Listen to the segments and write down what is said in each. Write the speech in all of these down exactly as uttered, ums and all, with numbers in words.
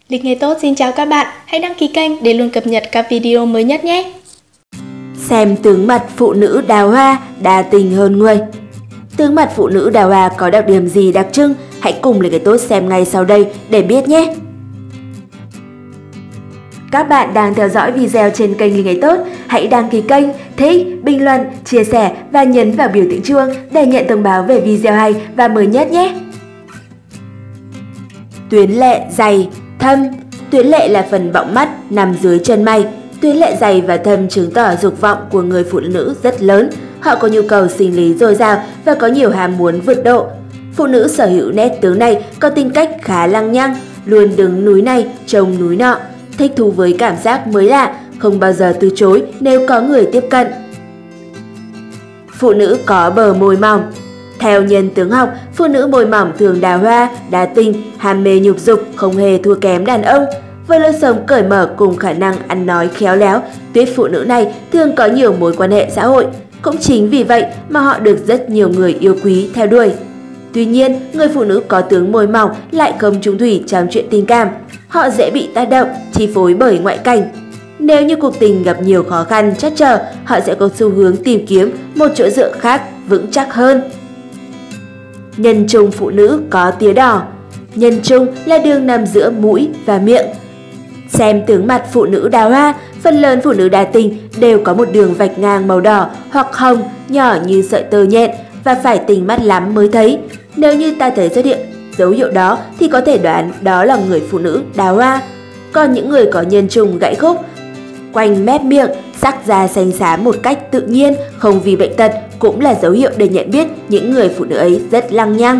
Lịch nghề tốt xin chào các bạn, hãy đăng ký kênh để luôn cập nhật các video mới nhất nhé. Xem tướng mặt phụ nữ đào hoa đa tình hơn người. Tướng mặt phụ nữ đào hoa có đặc điểm gì đặc trưng? Hãy cùng Lịch nghề tốt xem ngay sau đây để biết nhé. Các bạn đang theo dõi video trên kênh Lịch nghề tốt, hãy đăng ký kênh, thích, bình luận, chia sẻ và nhấn vào biểu tượng chuông để nhận thông báo về video hay và mới nhất nhé. Tuyến lệ dày, thâm. Tuyến lệ là phần bọng mắt nằm dưới chân mày. Tuyến lệ dày và thâm chứng tỏ dục vọng của người phụ nữ rất lớn. Họ có nhu cầu sinh lý dồi dào và có nhiều ham muốn vượt độ. Phụ nữ sở hữu nét tướng này có tính cách khá lăng nhăng, luôn đứng núi này trông núi nọ, thích thú với cảm giác mới lạ, không bao giờ từ chối nếu có người tiếp cận. Phụ nữ có bờ môi mỏng. Theo nhân tướng học, phụ nữ môi mỏng thường đào hoa, đa tình, ham mê nhục dục, không hề thua kém đàn ông. Với lối sống cởi mở cùng khả năng ăn nói khéo léo, tuyết phụ nữ này thường có nhiều mối quan hệ xã hội. Cũng chính vì vậy mà họ được rất nhiều người yêu quý theo đuổi. Tuy nhiên, người phụ nữ có tướng môi mỏng lại không chung thủy trong chuyện tình cảm. Họ dễ bị tác động, chi phối bởi ngoại cảnh. Nếu như cuộc tình gặp nhiều khó khăn, trắc trở, họ sẽ có xu hướng tìm kiếm một chỗ dựa khác vững chắc hơn. Nhân trung phụ nữ có tía đỏ. Nhân trung là đường nằm giữa mũi và miệng. Xem tướng mặt phụ nữ đào hoa, phần lớn phụ nữ đa tình đều có một đường vạch ngang màu đỏ hoặc hồng nhỏ như sợi tơ nhện và phải tinh mắt lắm mới thấy. Nếu như ta thấy xuất hiện dấu hiệu đó thì có thể đoán đó là người phụ nữ đào hoa. Còn những người có nhân trung gãy khúc, quanh mép miệng, sắc da xanh xám một cách tự nhiên, không vì bệnh tật cũng là dấu hiệu để nhận biết những người phụ nữ ấy rất lăng nhăng.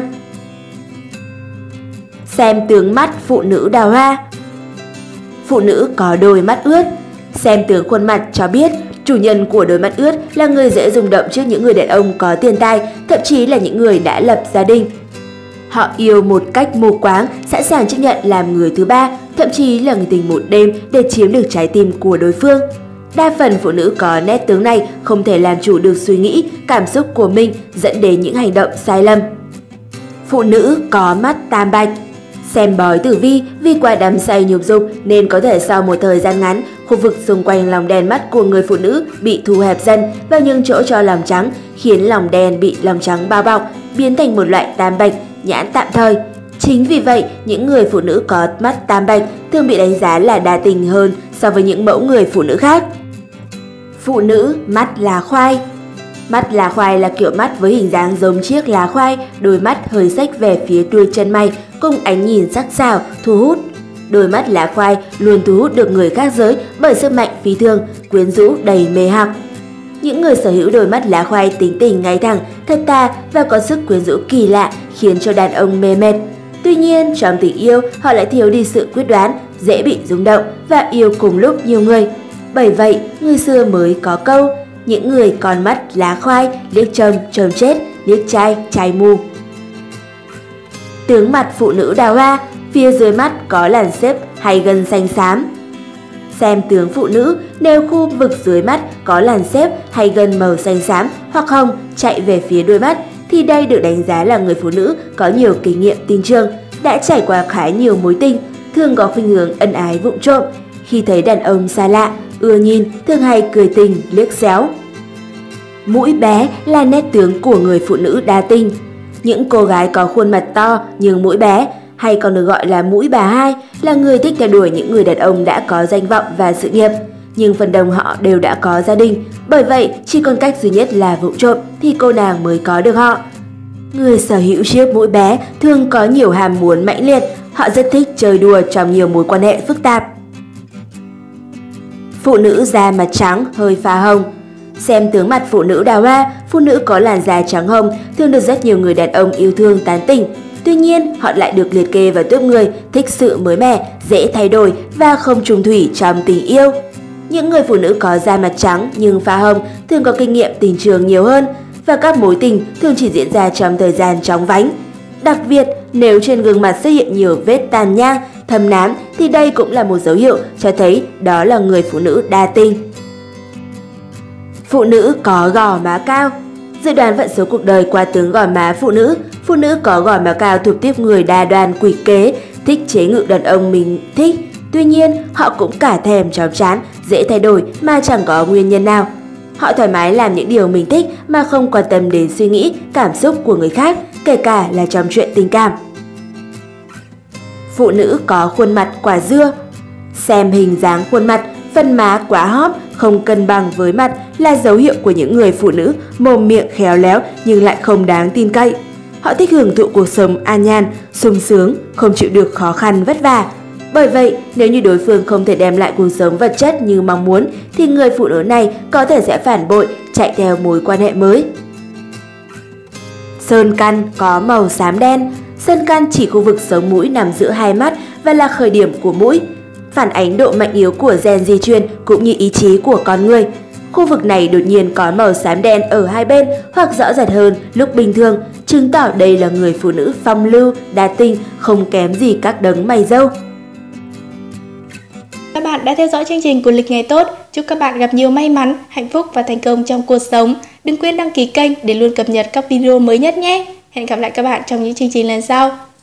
Xem tướng mắt phụ nữ đào hoa. Phụ nữ có đôi mắt ướt. Xem tướng khuôn mặt cho biết chủ nhân của đôi mắt ướt là người dễ rung động trước những người đàn ông có tiền tài, thậm chí là những người đã lập gia đình. Họ yêu một cách mù quáng, sẵn sàng chấp nhận làm người thứ ba, thậm chí là người tình một đêm để chiếm được trái tim của đối phương. Đa phần phụ nữ có nét tướng này không thể làm chủ được suy nghĩ, cảm xúc của mình, dẫn đến những hành động sai lầm. Phụ nữ có mắt tam bạch. Xem bói tử vi, vì quá đắm say nhục dục nên có thể sau một thời gian ngắn, khu vực xung quanh lòng đen mắt của người phụ nữ bị thu hẹp dần vào những chỗ cho lòng trắng, khiến lòng đen bị lòng trắng bao bọc, biến thành một loại tam bạch, nhãn tạm thời. Chính vì vậy, những người phụ nữ có mắt tam bạch thường bị đánh giá là đa tình hơn so với những mẫu người phụ nữ khác. Phụ nữ mắt lá khoai. Mắt lá khoai là kiểu mắt với hình dáng giống chiếc lá khoai, đôi mắt hơi xếch về phía đuôi chân mày cùng ánh nhìn sắc sảo, thu hút. Đôi mắt lá khoai luôn thu hút được người khác giới bởi sức mạnh phi thường, quyến rũ đầy mê hoặc. Những người sở hữu đôi mắt lá khoai tính tình ngay thẳng, thật thà và có sức quyến rũ kỳ lạ khiến cho đàn ông mê mệt. Tuy nhiên, trong tình yêu, họ lại thiếu đi sự quyết đoán, dễ bị rung động và yêu cùng lúc nhiều người. Bởi vậy, người xưa mới có câu, những người còn mắt lá khoai, liếc chồng, chồng chết, liếc trai, trai mù. Tướng mặt phụ nữ đào hoa, phía dưới mắt có làn xếp hay gân xanh xám. Xem tướng phụ nữ, nếu khu vực dưới mắt có làn xếp hay gân màu xanh xám hoặc hồng chạy về phía đuôi mắt, thì đây được đánh giá là người phụ nữ có nhiều kinh nghiệm tình trường, đã trải qua khá nhiều mối tình, thường có khuynh hướng ân ái vụng trộm. Khi thấy đàn ông xa lạ, ưa nhìn, thường hay cười tình, liếc xéo. Mũi bé là nét tướng của người phụ nữ đa tình. Những cô gái có khuôn mặt to nhưng mũi bé, hay còn được gọi là mũi bà hai, là người thích theo đuổi những người đàn ông đã có danh vọng và sự nghiệp. Nhưng phần đông họ đều đã có gia đình, bởi vậy chỉ còn cách duy nhất là vụng trộm thì cô nàng mới có được họ. Người sở hữu chiếc mũi bé thường có nhiều ham muốn mãnh liệt, họ rất thích chơi đùa trong nhiều mối quan hệ phức tạp. Phụ nữ da mặt trắng hơi pha hồng. Xem tướng mặt phụ nữ đào hoa, phụ nữ có làn da trắng hồng thường được rất nhiều người đàn ông yêu thương tán tỉnh. Tuy nhiên, họ lại được liệt kê vào tốp người thích sự mới mẻ, dễ thay đổi và không chung thủy trong tình yêu. Những người phụ nữ có da mặt trắng nhưng pha hồng thường có kinh nghiệm tình trường nhiều hơn và các mối tình thường chỉ diễn ra trong thời gian chóng vánh. Đặc biệt, nếu trên gương mặt xuất hiện nhiều vết tàn nhang, thâm nám thì đây cũng là một dấu hiệu cho thấy đó là người phụ nữ đa tình. Phụ nữ có gò má cao. Dự đoán vận số cuộc đời qua tướng gò má phụ nữ. Phụ nữ có gò má cao thuộc tiếp người đa đoan quỷ kế, thích chế ngự đàn ông mình thích. Tuy nhiên, họ cũng cả thèm chóng chán, dễ thay đổi mà chẳng có nguyên nhân nào. Họ thoải mái làm những điều mình thích mà không quan tâm đến suy nghĩ, cảm xúc của người khác, kể cả là trong chuyện tình cảm. Phụ nữ có khuôn mặt quả dưa. Xem hình dáng khuôn mặt, phần má quá hóp, không cân bằng với mặt là dấu hiệu của những người phụ nữ mồm miệng khéo léo nhưng lại không đáng tin cậy. Họ thích hưởng thụ cuộc sống an nhàn, sung sướng, không chịu được khó khăn vất vả. Bởi vậy, nếu như đối phương không thể đem lại cuộc sống vật chất như mong muốn, thì người phụ nữ này có thể sẽ phản bội, chạy theo mối quan hệ mới. Sơn căn có màu xám đen. Sơn căn chỉ khu vực sống mũi nằm giữa hai mắt và là khởi điểm của mũi, phản ánh độ mạnh yếu của gen di truyền cũng như ý chí của con người. Khu vực này đột nhiên có màu xám đen ở hai bên hoặc rõ rệt hơn lúc bình thường, chứng tỏ đây là người phụ nữ phong lưu, đa tình, không kém gì các đấng mày râu. Các bạn đã theo dõi chương trình của Lịch Ngày Tốt. Chúc các bạn gặp nhiều may mắn, hạnh phúc và thành công trong cuộc sống. Đừng quên đăng ký kênh để luôn cập nhật các video mới nhất nhé. Hẹn gặp lại các bạn trong những chương trình lần sau.